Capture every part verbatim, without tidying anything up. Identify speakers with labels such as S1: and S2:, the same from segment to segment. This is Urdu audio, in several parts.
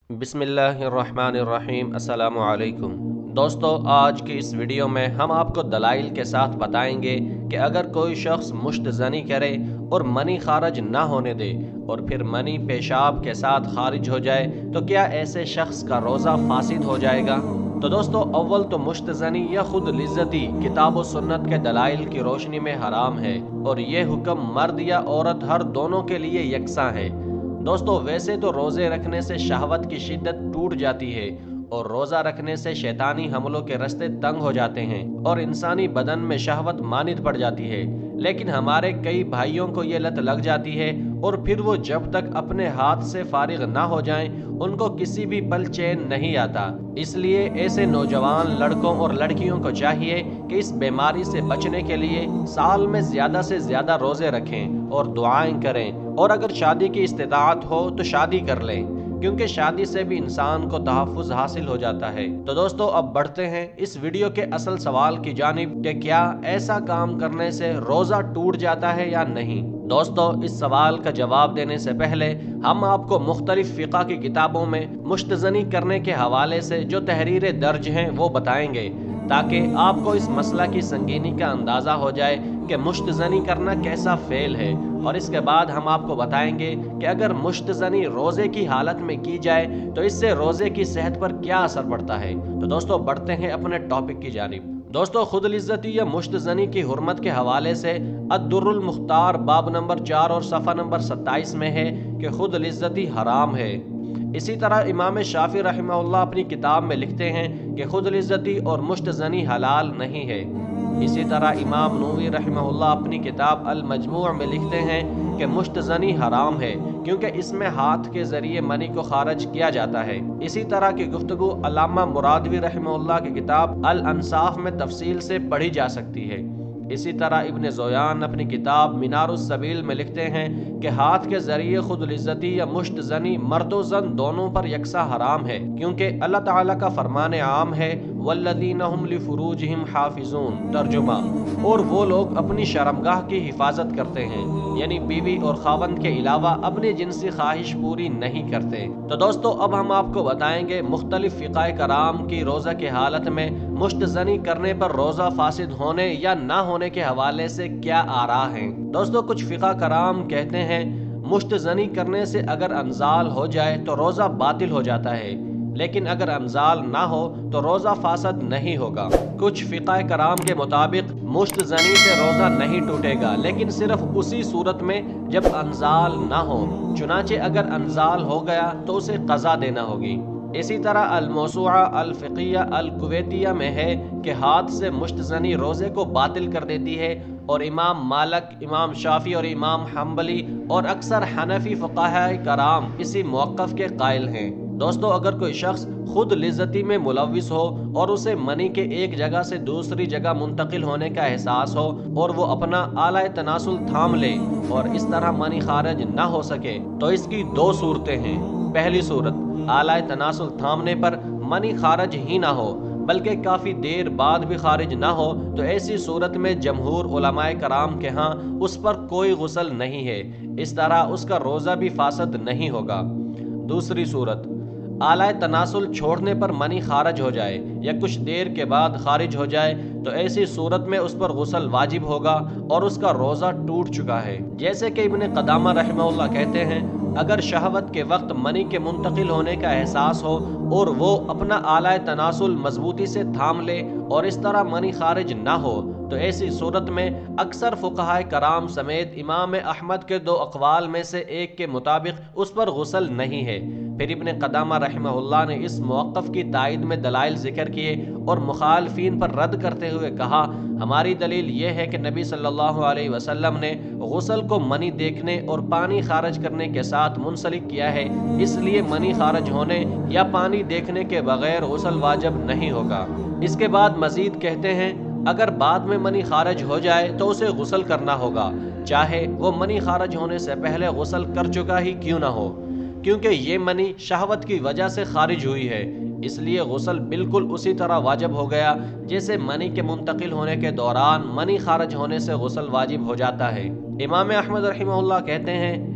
S1: بسم اللہ الرحمن الرحیم۔ السلام علیکم دوستو، آج کی اس ویڈیو میں ہم آپ کو دلائل کے ساتھ بتائیں گے کہ اگر کوئی شخص مشت زنی کرے اور منی خارج نہ ہونے دے اور پھر منی پیشاب کے ساتھ خارج ہو جائے تو کیا ایسے شخص کا روزہ فاسد ہو جائے گا؟ تو دوستو، اول تو مشت زنی یا خود لذتی کتاب و سنت کے دلائل کی روشنی میں حرام ہے، اور یہ حکم مرد یا عورت ہر دونوں کے لیے یکساں ہے۔ دوستو، ویسے تو روزے رکھنے سے شہوت کی شدت ٹوٹ جاتی ہے اور روزہ رکھنے سے شیطانی حملوں کے رستے تنگ ہو جاتے ہیں اور انسانی بدن میں شہوت مانند پڑ جاتی ہے، لیکن ہمارے کئی بھائیوں کو یہ لت لگ جاتی ہے اور پھر وہ جب تک اپنے ہاتھ سے فارغ نہ ہو جائیں ان کو کسی بھی پل چین نہیں آتا۔ اس لیے ایسے نوجوان لڑکوں اور لڑکیوں کو چاہیے کہ اس بیماری سے بچنے کے لیے سال میں زیادہ سے زیادہ روزے رکھیں اور دعائیں کریں، اور اگر شادی کی استطاعت ہو تو شادی کر لیں، کیونکہ شادی سے بھی انسان کو تحفظ حاصل ہو جاتا ہے۔ تو دوستو، اب بڑھتے ہیں اس ویڈیو کے اصل سوال کی جانب کہ کیا ایسا کام کرنے سے روزہ ٹوٹ جاتا ہے یا نہیں۔ دوستو، اس سوال کا جواب دینے سے پہلے ہم آپ کو مختلف فقہ کی کتابوں میں مشت زنی کرنے کے حوالے سے جو تحریریں درج ہیں وہ بتائیں گے، تاکہ آپ کو اس مسئلہ کی سنگینی کا اندازہ ہو جائے کہ مشت زنی کرنا کیسا فعل ہے، اور اس کے بعد ہم آپ کو بتائیں گے کہ اگر مشت زنی روزے کی حالت میں کی جائے تو اس سے روزے کی صحت پر کیا اثر پڑتا ہے۔ تو دوستو، بڑھتے ہیں اپنے ٹاپک کی جانب۔ دوستو، خود لذتی یا مشت زنی کی حرمت کے حوالے سے الدر المختار باب نمبر چار اور صفحہ نمبر ستائیس میں ہے کہ خود لذتی حرام ہے۔ اسی طرح امام شافعی رحمہ اللہ اپنی کتاب میں لکھتے ہیں کہ خود لذتی اور مشت زنی حلال نہیں ہے۔ اسی طرح امام نووی رحمہ اللہ اپنی کتاب المجموع میں لکھتے ہیں کہ مشت زنی حرام ہے، کیونکہ اس میں ہاتھ کے ذریعے منی کو خارج کیا جاتا ہے۔ اسی طرح کی گفتگو علامہ مرادوی رحمہ اللہ کی کتاب الانصاف میں تفصیل سے پڑھی جا سکتی ہے۔ اسی طرح ابن زویان اپنی کتاب منار السبیل میں لکھتے ہیں کہ ہاتھ کے ذریعے خود لذتی یا مشت زنی مرد و زن دونوں پر یکساں حرام ہے، کیونکہ اللہ تعالیٰ کا فرمان عام ہے والذین هم لفروجہم حافظون، ترجمہ، اور وہ لوگ اپنی شرمگاہ کی حفاظت کرتے ہیں، یعنی بیوی اور خاوند کے علاوہ اپنی جنسی خواہش پوری نہیں کرتے۔ تو دوستو، اب ہم آپ کو بتائیں گے مختلف فقہ کرام کی روزہ کی حالت میں مشت زنی کرنے پر روزہ فاسد ہونے یا نہ ہونے کے حوالے سے کیا آراء ہیں۔ دوستو، کچھ فقہ کرام کہتے ہیں مشت زنی کرنے سے اگر انزال ہو جائے تو روزہ باطل ہو جاتا ہے، لیکن اگر انزال نہ ہو تو روزہ فاسد نہیں ہوگا۔ کچھ فقہ کرام کے مطابق مشت زنی سے روزہ نہیں ٹوٹے گا، لیکن صرف اسی صورت میں جب انزال نہ ہو، چنانچہ اگر انزال ہو گیا تو اسے قضا دینا ہوگی۔ اسی طرح الموسوعہ الفقیہ الکویتیہ میں ہے کہ ہاتھ سے مشت زنی روزے کو باطل کر دیتی ہے، اور امام مالک، امام شافعی اور امام حنبلی اور اکثر حنفی فقہاء کرام اسی موقف کے قائل ہیں۔ دوستو، اگر کوئی شخص خود لذتی میں ملوث ہو اور اسے منی کے ایک جگہ سے دوسری جگہ منتقل ہونے کا احساس ہو اور وہ اپنا آلہ تناسل تھام لے اور اس طرح منی خارج نہ ہو سکے تو اس کی دو صورتیں ہیں۔ پہلی صورت، آلہ تناسل تھامنے پر منی خارج ہی نہ ہو بلکہ کافی دیر بعد بھی خارج نہ ہو، تو ایسی صورت میں جمہور علماء کرام کے ہاں اس پر کوئی غسل نہیں ہے، اس طرح اس کا روزہ بھی فاسد نہیں ہوگا۔ دوسری صورت، آلہ تناسل چھوڑنے پر منی خارج ہو جائے یا کچھ دیر کے بعد خارج ہو جائے تو ایسی صورت میں اس پر غسل واجب ہوگا اور اس کا روزہ ٹوٹ چکا ہے۔ جیسے کہ ابن قدامہ رحمہ اللہ کہتے ہیں، اگر شہوت کے وقت منی کے منتقل ہونے کا احساس ہو اور وہ اپنا آلہ تناسل مضبوطی سے تھام لے اور اس طرح منی خارج نہ ہو تو ایسی صورت میں اکثر فقہاء کرام سمیت امام احمد کے دو اقوال میں سے ایک کے مطابق اس پر غسل نہیں ہے۔ پھر ابن قدامہ رحمہ اللہ نے اس موقف کی تائید میں دلائل ذکر کیے اور مخالفین پر رد کرتے ہوئے کہا، ہماری دلیل یہ ہے کہ نبی صلی اللہ علیہ وسلم نے غسل کو منی دیکھنے اور پانی خارج کرنے کے ساتھ منسلک کیا ہے، اس لیے منی خارج ہونے یا پانی دیکھنے کے بغیر غسل واجب نہیں ہوگا۔ اس کے بعد مزید کہتے ہیں، اگر بعد میں منی خارج ہو جائے تو اسے غسل کرنا ہوگا، چاہے وہ منی خارج ہونے سے پہلے غسل کر چکا ہی کیوں نہ ہو، کیونکہ یہ منی شہوت کی وجہ سے خارج ہوئی ہے، اس لیے غسل بالکل اسی طرح واجب ہو گیا جیسے منی کے منتقل ہونے کے دوران منی خارج ہونے سے غسل واجب ہو جاتا ہے۔ امام احمد رحمہ اللہ کہتے ہیں،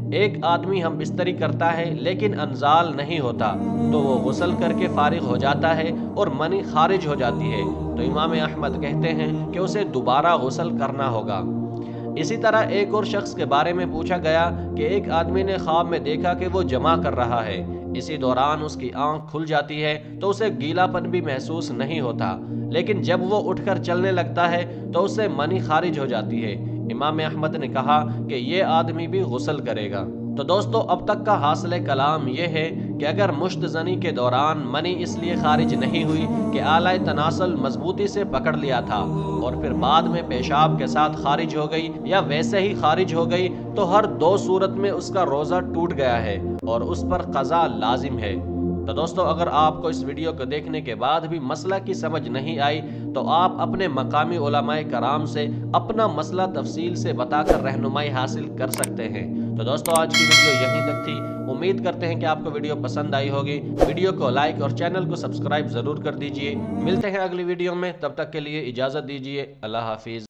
S1: ایک آدمی ہم بستری کرتا ہے لیکن انزال نہیں ہوتا تو وہ غسل کر کے فارغ ہو جاتا ہے اور منی خارج ہو جاتی ہے تو امام احمد کہتے ہیں کہ اسے دوبارہ غسل کرنا ہوگا۔ اسی طرح ایک اور شخص کے بارے میں پوچھا گیا کہ ایک آدمی نے خواب میں دیکھا کہ وہ جمع کر رہا ہے، اسی دوران اس کی آنکھ کھل جاتی ہے تو اسے گیلا پن بھی محسوس نہیں ہوتا، لیکن جب وہ اٹھ کر چلنے لگتا ہے تو اسے منی خارج ہو جاتی ہے۔ امام احمد نے کہا کہ یہ آدمی بھی غسل کرے گا۔ تو دوستو اب تک کا حاصل کلام یہ ہے کہ اگر مشت زنی کے دوران منی اس لیے خارج نہیں ہوئی کہ آلہ تناسل مضبوطی سے پکڑ لیا تھا اور پھر بعد میں پیشاب کے ساتھ خارج ہو گئی یا ویسے ہی خارج ہو گئی تو ہر دو صورت میں اس کا روزہ ٹوٹ گیا ہے اور اس پر قضا لازم ہے۔ تو دوستو اگر آپ کو اس ویڈیو کو دیکھنے کے بعد بھی مسئلہ کی سمجھ نہیں آئی تو آپ اپنے مقامی علماء کرام سے اپنا مسئلہ تفصیل سے بتا کر رہنمائی حاصل کر سکتے ہیں۔ تو دوستو آج کی ویڈیو یہیں تک تھی، امید کرتے ہیں کہ آپ کو ویڈیو پسند آئی ہوگی۔ ویڈیو کو لائک اور چینل کو سبسکرائب ضرور کر دیجئے۔ ملتے ہیں اگلی ویڈیو میں، تب تک کے لیے اجازت دیجئے، اللہ حافظ۔